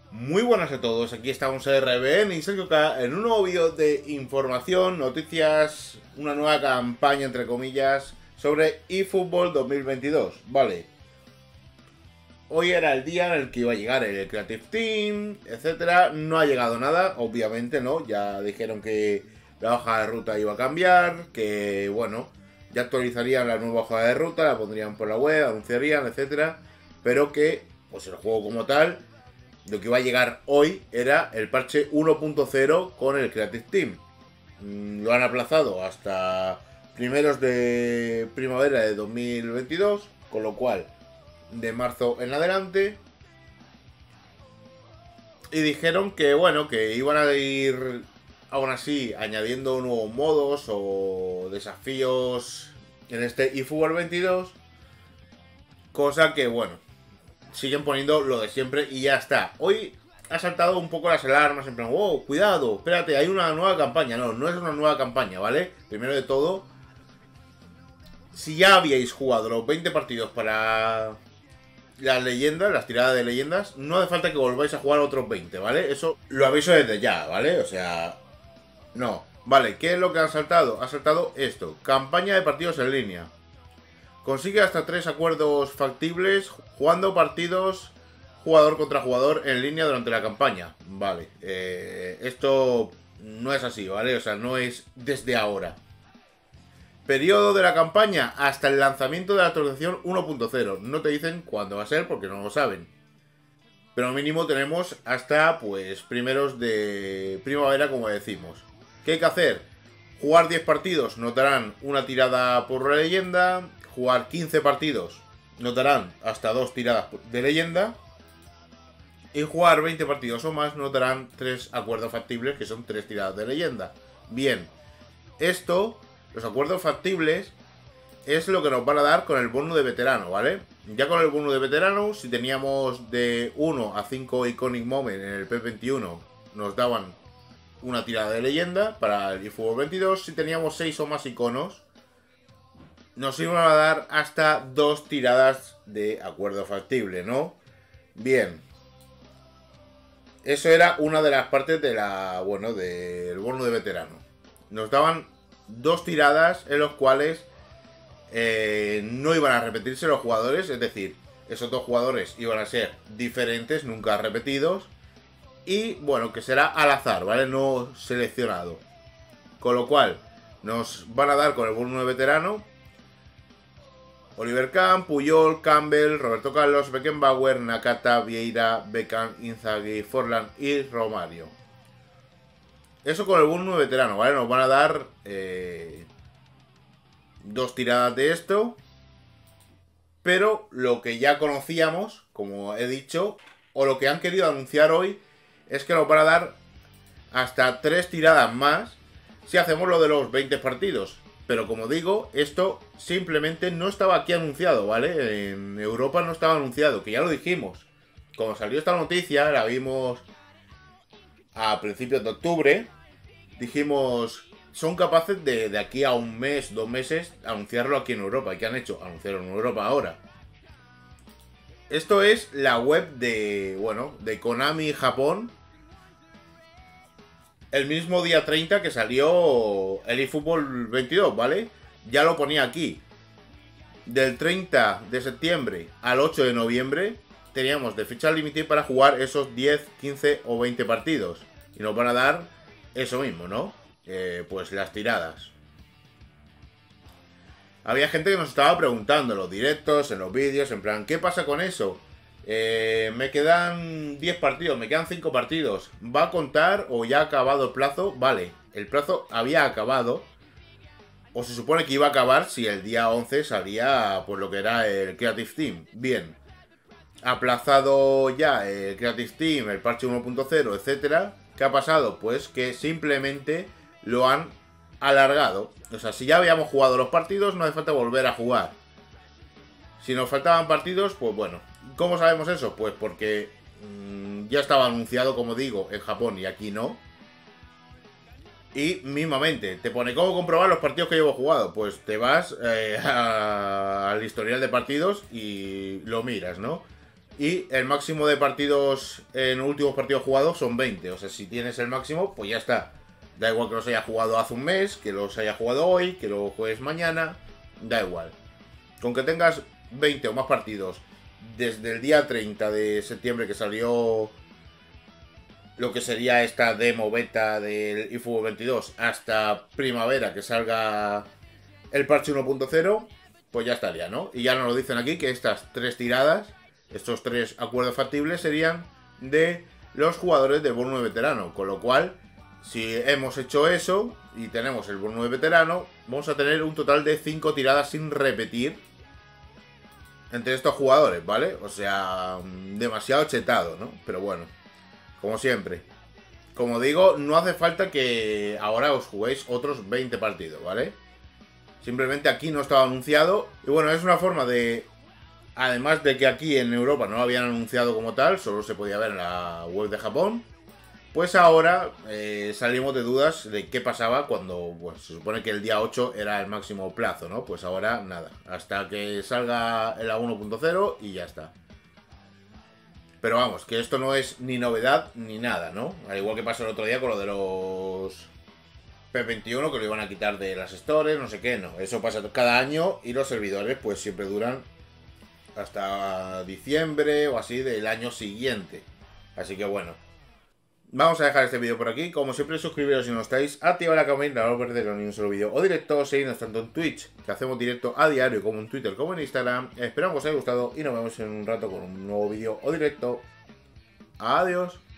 Muy buenas a todos, aquí estamos en RBN y Sergio K en un nuevo vídeo de información, noticias, una nueva campaña entre comillas sobre eFootball 2022. Vale, hoy era el día en el que iba a llegar el Creative Team, etcétera. No ha llegado nada, obviamente, ¿no? Ya dijeron que la hoja de ruta iba a cambiar, que bueno, ya actualizarían la nueva hoja de ruta, la pondrían por la web, anunciarían, etcétera. Pero que, pues el juego como tal, lo que iba a llegar hoy era el parche 1.0 con el Creative Team. Lo han aplazado hasta primeros de primavera de 2022, con lo cual de marzo en adelante. Y dijeron que bueno, que iban a ir aún así añadiendo nuevos modos o desafíos en este eFootball 22. Cosa que bueno, siguen poniendo lo de siempre y ya está. Hoy ha saltado un poco las alarmas en plan, wow, cuidado, espérate, hay una nueva campaña. No, no es una nueva campaña, ¿vale? Primero de todo, si ya habíais jugado los 20 partidos para las leyendas, las tiradas de leyendas, no hace falta que volváis a jugar otros 20, ¿vale? Eso lo aviso desde ya, ¿vale? O sea, no. Vale, ¿qué es lo que ha saltado? Ha saltado esto, campaña de partidos en línea. Consigue hasta 3 acuerdos factibles jugando partidos jugador contra jugador en línea durante la campaña. Vale, esto no es así, ¿vale? O sea, no es desde ahora. Periodo de la campaña hasta el lanzamiento de la actualización 1.0. No te dicen cuándo va a ser porque no lo saben. Pero mínimo tenemos hasta, pues, primeros de primavera, como decimos. ¿Qué hay que hacer? Jugar 10 partidos, notarán una tirada por leyenda. Jugar 15 partidos, notarán hasta 2 tiradas de leyenda. Y jugar 20 partidos o más, notarán 3 acuerdos factibles, que son 3 tiradas de leyenda. Bien, esto, los acuerdos factibles, es lo que nos van a dar con el bono de veterano, ¿vale? Ya con el bono de veterano, si teníamos de 1 a 5 Iconic Moment en el P21, nos daban una tirada de leyenda para el eFootball 22. Si teníamos 6 o más iconos, nos iban a dar hasta 2 tiradas de acuerdo factible, ¿no? Bien. Eso era una de las partes de la, bueno, del bono de veterano. Nos daban 2 tiradas en los cuales no iban a repetirse los jugadores. Es decir, esos 2 jugadores iban a ser diferentes, nunca repetidos. Y bueno, que será al azar, ¿vale? No seleccionado. Con lo cual, nos van a dar con el bono de veterano Oliver Kahn, Puyol, Campbell, Roberto Carlos, Beckenbauer, Nakata, Vieira, Beckham, Inzaghi, Forlán y Romario. Eso con el bono de veterano, ¿vale? Nos van a dar 2 tiradas de esto. Pero lo que ya conocíamos, como he dicho, o lo que han querido anunciar hoy, es que nos van a dar hasta 3 tiradas más si hacemos lo de los 20 partidos. Pero como digo, esto simplemente no estaba aquí anunciado, ¿vale? En Europa no estaba anunciado, que ya lo dijimos. Cuando salió esta noticia, la vimos a principios de octubre. Dijimos, son capaces de aquí a un mes, 2 meses, anunciarlo aquí en Europa. ¿Y qué han hecho? Anunciarlo en Europa ahora. Esto es la web de, bueno, de Konami Japón. El mismo día 30 que salió el eFootball 22, ¿vale? Ya lo ponía aquí. Del 30 de septiembre al 8 de noviembre teníamos de fecha límite para jugar esos 10, 15 o 20 partidos. Y nos van a dar eso mismo, ¿no? Pues las tiradas. Había gente que nos estaba preguntando en los directos, en los vídeos, en plan, ¿qué pasa con eso? Me quedan 10 partidos, me quedan 5 partidos. ¿Va a contar o ya ha acabado el plazo? Vale, el plazo había acabado. O se supone que iba a acabar si el día 11 salía pues lo que era el Creative Team. Bien. Aplazado ya el Creative Team, el parche 1.0, etcétera. ¿Qué ha pasado? Pues que simplemente lo han alargado. O sea, si ya habíamos jugado los partidos, no hace falta volver a jugar. Si nos faltaban partidos, pues bueno. ¿Cómo sabemos eso? Pues porque ya estaba anunciado, como digo, en Japón y aquí no. Y mismamente, te pone cómo comprobar los partidos que llevo jugado. Pues te vas al historial de partidos y lo miras, ¿no? Y el máximo de partidos en últimos partidos jugados son 20. O sea, si tienes el máximo, pues ya está. Da igual que los haya jugado hace un mes, que los haya jugado hoy, que lo juegues mañana. Da igual. Con que tengas 20 o más partidos desde el día 30 de septiembre que salió lo que sería esta demo beta del eFootball 22 hasta primavera que salga el parche 1.0, pues ya estaría, ¿no? Y ya nos lo dicen aquí que estas 3 tiradas, estos 3 acuerdos factibles serían de los jugadores de Bournemouth veterano, con lo cual, si hemos hecho eso y tenemos el Bournemouth veterano, vamos a tener un total de 5 tiradas sin repetir entre estos jugadores, ¿vale? O sea, demasiado chetado, ¿no? Pero bueno, como siempre. Como digo, no hace falta que ahora os juguéis otros 20 partidos, ¿vale? Simplemente aquí no estaba anunciado. Y bueno, es una forma de... Además de que aquí en Europa no lo habían anunciado como tal, solo se podía ver en la web de Japón. Pues ahora salimos de dudas de qué pasaba cuando pues, se supone que el día 8 era el máximo plazo, ¿no? Pues ahora nada, hasta que salga el A1.0 y ya está. Pero vamos, que esto no es ni novedad ni nada, ¿no? Al igual que pasó el otro día con lo de los P21, que lo iban a quitar de las stores, no sé qué, no. Eso pasa cada año y los servidores pues siempre duran hasta diciembre o así del año siguiente. Así que bueno. Vamos a dejar este vídeo por aquí. Como siempre, suscribiros si no estáis, activad la campanita para no perderos ni un solo vídeo o directo, seguidnos tanto en Twitch, que hacemos directo a diario, como en Twitter, como en Instagram. Esperamos que os haya gustado y nos vemos en un rato con un nuevo vídeo o directo. Adiós.